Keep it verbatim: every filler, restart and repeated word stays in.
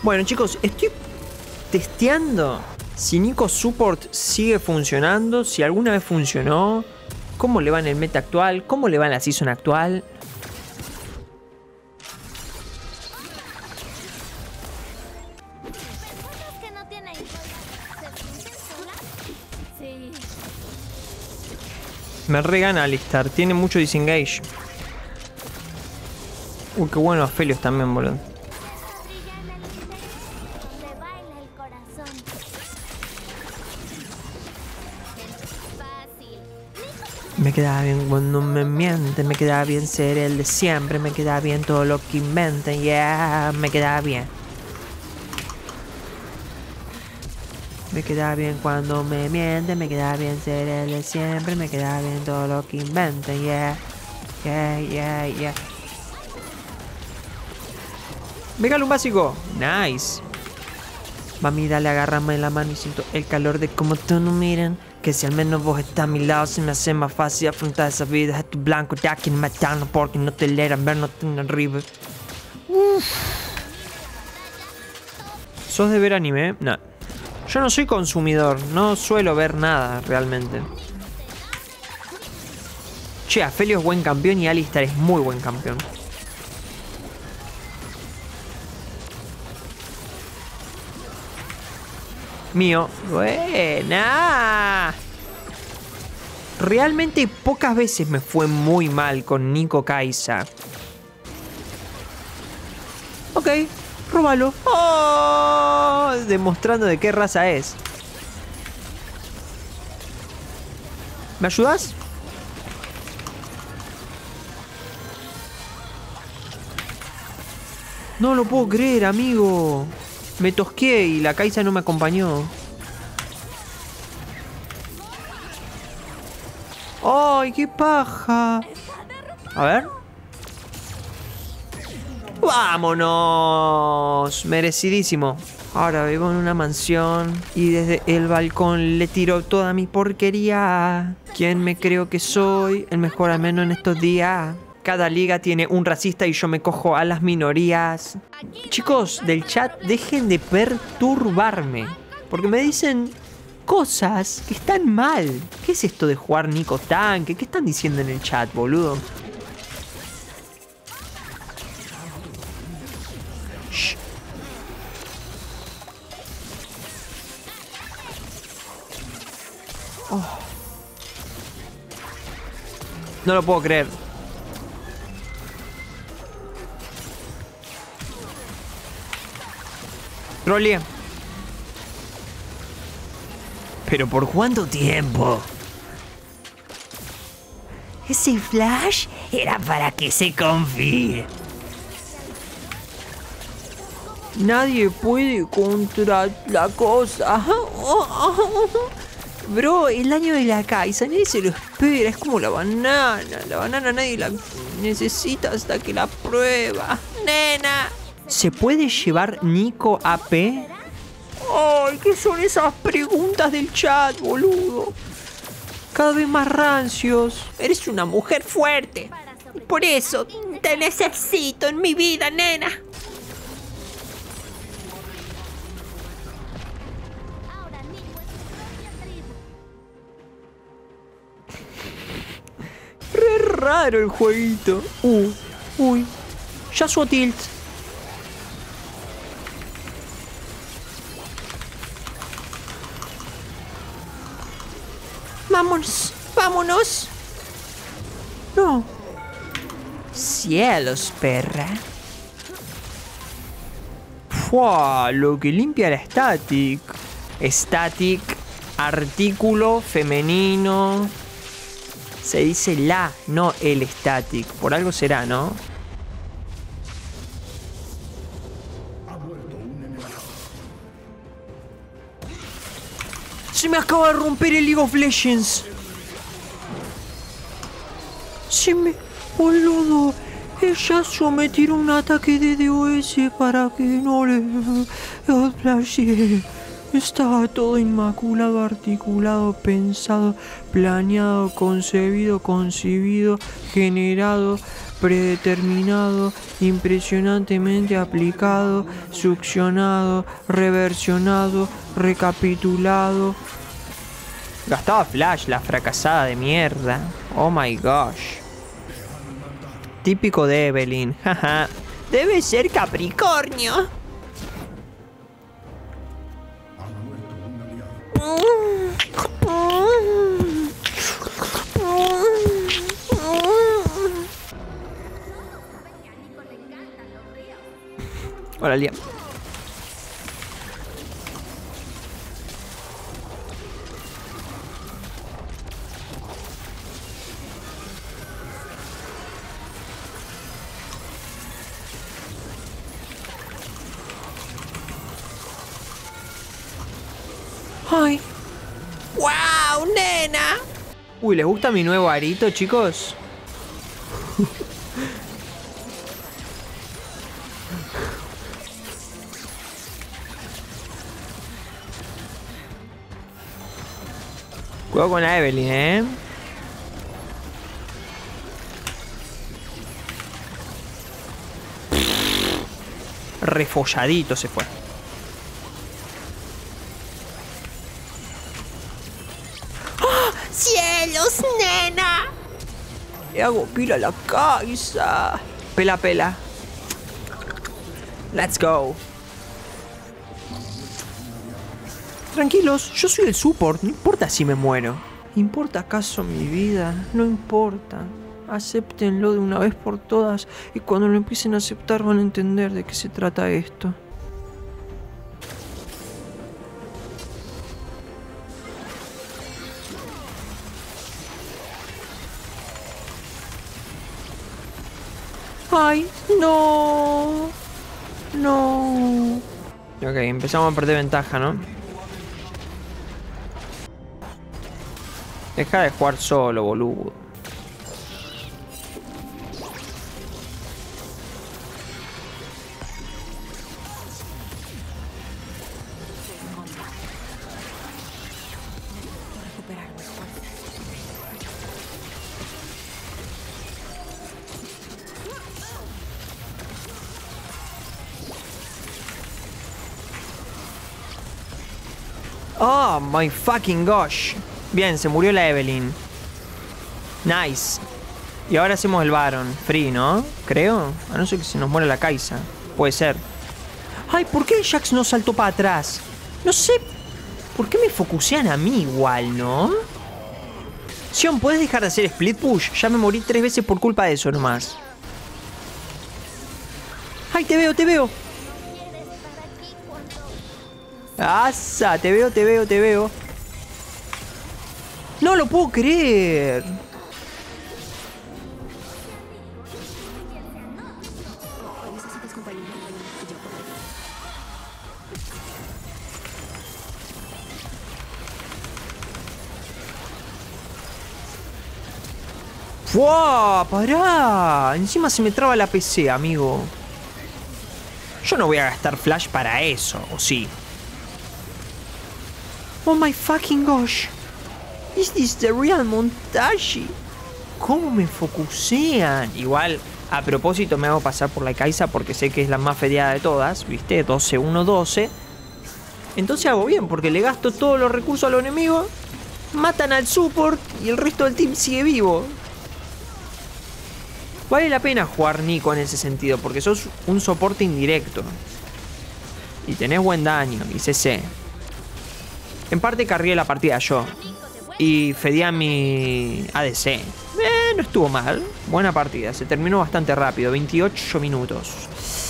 Bueno, chicos, estoy testeando si Nico Support sigue funcionando, si alguna vez funcionó, cómo le va en el meta actual, cómo le va en la season actual. Me regana Alistar, tiene mucho disengage. Uy, qué bueno Aphelios también, boludo. Me queda bien cuando me mienten, me queda bien ser el de siempre, me queda bien todo lo que inventen, yeah, me queda bien. Me queda bien cuando me mienten, me queda bien ser el de siempre, me queda bien todo lo que inventen, yeah, yeah, yeah, yeah. Megalo un básico, nice. Mami, dale, agárrame la mano y siento el calor de cómo tú no miran. Que si al menos vos estás a mi lado, se me hace más fácil afrontar esa vida. A tu blanco ya quieren matarnos porque no te leran ver, no te arriba. Uf. ¿Sos de ver anime? No. Yo no soy consumidor, no suelo ver nada realmente. Che, Aphelios es buen campeón y Alistar es muy buen campeón. Mío. Buena. Realmente pocas veces me fue muy mal con Nico Kai'Sa. Ok, róbalo. Oh, demostrando de qué raza es. ¿Me ayudas? No lo puedo creer, amigo. Me tosqué y la Kai'Sa no me acompañó. ¡Ay, qué paja! A ver. ¡Vámonos! Merecidísimo. Ahora vivo en una mansión y desde el balcón le tiro toda mi porquería. ¿Quién me creo que soy? El mejor al menos en estos días. Cada liga tiene un racista y yo me cojo a las minorías. Chicos del chat, dejen de perturbarme. Porque me dicen cosas que están mal. ¿Qué es esto de jugar Nico Tanque? ¿Qué están diciendo en el chat, boludo? Shh. Oh. No lo puedo creer. Trolea. ¿Pero por cuánto tiempo? Ese flash era para que se confíe. Nadie puede contra la cosa. Bro, el año de la Kai'Sa, nadie se lo espera. Es como la banana. La banana nadie la necesita hasta que la prueba. Nena. ¿Se puede llevar Nico A P? Ay, ¿qué son esas preguntas del chat, boludo? Cada vez más rancios. Eres una mujer fuerte. Por eso te necesito en mi vida, nena. Re raro el jueguito. Uh, uy. Yasuo tilt. Vámonos, vámonos. No. Cielos, perra. Fua, lo que limpia la static. Static, artículo femenino. Se dice la, no el static. Por algo será, ¿no? Se me acaba de romper el League of Legends. Se me... Boludo. El Yasuo me tiró un ataque de D O S para que no le... flashee. Estaba todo inmaculado, articulado, pensado, planeado, concebido, concibido, generado, predeterminado, impresionantemente aplicado, succionado, reversionado, recapitulado. Gastaba flash, la fracasada de mierda. Oh my gosh. Típico de Evelyn, jaja. Debe ser Capricornio. Hola, Liam. ¡Ay! ¡Wow, nena! Uy, ¿les gusta mi nuevo arito, chicos? Cuidado con la Evelyn, ¿eh? Refolladito se fue. ¡Cielos, nena! Le hago pila a la Kai'Sa. Pela, pela. Let's go. Tranquilos, yo soy el support. No importa si me muero. ¿Importa acaso mi vida? No importa. Acéptenlo de una vez por todas. Y cuando lo empiecen a aceptar van a entender de qué se trata esto. ¡Ay! ¡No! ¡No! Ok, empezamos a perder ventaja, ¿no? Deja de jugar solo, boludo. Oh my fucking gosh. Bien, se murió la Evelyn. Nice. Y ahora hacemos el Baron. Free, ¿no? Creo. A no ser que se nos muera la Kai'Sa. Puede ser. Ay, ¿por qué el Jax no saltó para atrás? No sé. ¿Por qué me focusean a mí igual, no? Sion, ¿puedes dejar de hacer split push? Ya me morí tres veces por culpa de eso nomás. Ay, te veo, te veo. ¡Asa! Te veo, te veo, te veo. No lo puedo creer. ¡Wow! ¡Pará! Encima se me traba la P C, amigo. Yo no voy a gastar flash para eso, ¿o sí? Oh my fucking gosh. Is this the real montage? ¿Cómo me focusean? Igual, a propósito me hago pasar por la Kai'Sa porque sé que es la más fedeada de todas, ¿viste? doce uno doce. Entonces hago bien porque le gasto todos los recursos a los enemigos, matan al support y el resto del team sigue vivo. Vale la pena jugar Nico en ese sentido porque sos un soporte indirecto. Y tenés buen daño y C C. En parte cargué la partida yo. Y fedía mi A D C. Eh, no estuvo mal. Buena partida. Se terminó bastante rápido. veintiocho minutos.